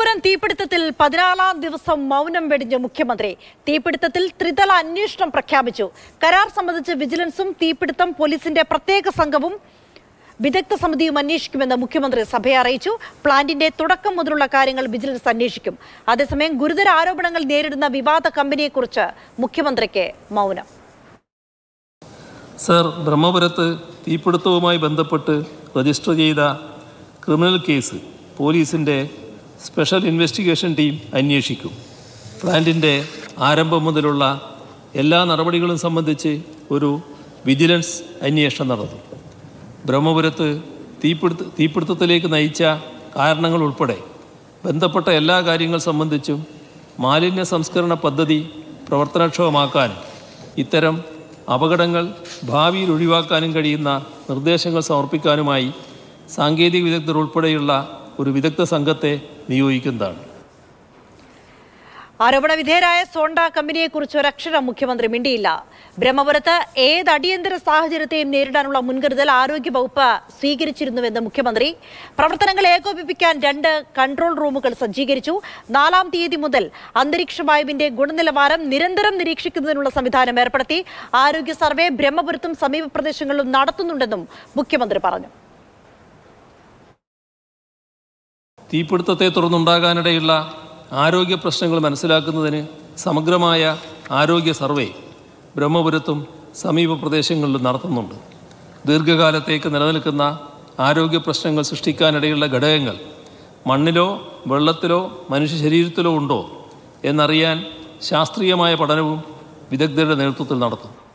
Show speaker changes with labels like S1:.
S1: ബ്രഹ്മപുരം തീപിടുത്തത്തിൽ 14ാം ദിവസം മൗനം വെടിഞ്ഞ മുഖ്യമന്ത്രി. തീപിടുത്തത്തിൽ ത്രിതല അന്വേഷണം പ്രഖ്യാപിച്ചു. കരാർ സംബന്ധിച്ച് വിജിലൻസും തീപിടുത്തം പോലീസിന്റെ പ്രത്യേക സംഘവും വിദഗ്ധ സമിതിയും അന്വേഷിക്കുമെന്ന് മുഖ്യമന്ത്രി സഭയെ അറിയിച്ചു. പ്ലാന്റിന്റെ തുടക്കം മുതലുള്ള കാര്യങ്ങൾ വിജിലൻസ് അന്വേഷിക്കും. അതേസമയം ഗുരുതര ആരോപണങ്ങൾ നേരിടുന്ന വിവാദ കമ്പനിയെക്കുറിച്ച് മുഖ്യമന്ത്രിക്ക് മൗനം.
S2: സർ, ബ്രഹ്മപുരത്ത് തീപിടുത്തവുമായി ബന്ധപ്പെട്ട് രജിസ്റ്റർ ചെയ്ത ക്രിമിനൽ കേസ് പോലീസിൻ്റെ സ്പെഷ്യൽ ഇൻവെസ്റ്റിഗേഷൻ ടീം അന്വേഷിക്കും. പ്ലാന്റിൻ്റെ ആരംഭം മുതലുള്ള എല്ലാ നടപടികളും സംബന്ധിച്ച് ഒരു വിജിലൻസ് അന്വേഷണം നടത്തും. ബ്രഹ്മപുരത്ത് തീപിടുത്തത്തിലേക്ക് നയിച്ച കാരണങ്ങൾ ഉൾപ്പെടെ ബന്ധപ്പെട്ട എല്ലാ കാര്യങ്ങൾ സംബന്ധിച്ചും മാലിന്യ സംസ്കരണ പദ്ധതി പ്രവർത്തനക്ഷമമാക്കാനും ഇത്തരം അപകടങ്ങൾ ഭാവിയിൽ ഒഴിവാക്കാനും കഴിയുന്ന നിർദ്ദേശങ്ങൾ സമർപ്പിക്കാനുമായി സാങ്കേതിക വിദഗ്ധർ ഉൾപ്പെടെയുള്ള ഒരു വിദഗ്ധ സംഘത്തെ നിയോഗിക്കുന്നതാണ്.
S1: ആരോപണ വിധേയരായ സോണ്ട കമ്പനിയെക്കുറിച്ച് ഒരക്ഷരം മുഖ്യമന്ത്രി മിണ്ടിയില്ല. ബ്രഹ്മപുരത്ത് ഏത് അടിയന്തര സാഹചര്യത്തെയും നേരിടാനുള്ള മുൻകരുതൽ ആരോഗ്യവകുപ്പ് സ്വീകരിച്ചിരുന്നുവെന്ന് മുഖ്യമന്ത്രി. പ്രവർത്തനങ്ങൾ ഏകോപിപ്പിക്കാൻ 2 കൺട്രോൾ റൂമുകൾ സജ്ജീകരിച്ചു. 4-ാം തീയതി മുതൽ അന്തരീക്ഷ വായുവിന്റെ ഗുണനിലവാരം നിരന്തരം നിരീക്ഷിക്കുന്നതിനുള്ള സംവിധാനം ഏർപ്പെടുത്തി. ആരോഗ്യ സർവേ ബ്രഹ്മപുരത്തും സമീപ പ്രദേശങ്ങളിലും നടത്തുന്നുണ്ടെന്നും മുഖ്യമന്ത്രി പറഞ്ഞു.
S2: തീപിടുത്തത്തെ തുടർന്നുണ്ടാകാനിടയുള്ള ആരോഗ്യ പ്രശ്നങ്ങൾ മനസ്സിലാക്കുന്നതിന് സമഗ്രമായ ആരോഗ്യ സർവേ ബ്രഹ്മപുരത്തും സമീപ പ്രദേശങ്ങളിലും നടത്തുന്നുണ്ട്. ദീർഘകാലത്തേക്ക് നിലനിൽക്കുന്ന ആരോഗ്യ പ്രശ്നങ്ങൾ സൃഷ്ടിക്കാനിടയുള്ള ഘടകങ്ങൾ മണ്ണിലോ വെള്ളത്തിലോ മനുഷ്യ ശരീരത്തിലോ ഉണ്ടോ എന്നറിയാൻ ശാസ്ത്രീയമായ പഠനവും വിദഗ്ധരുടെ നേതൃത്വത്തിൽ നടത്തും.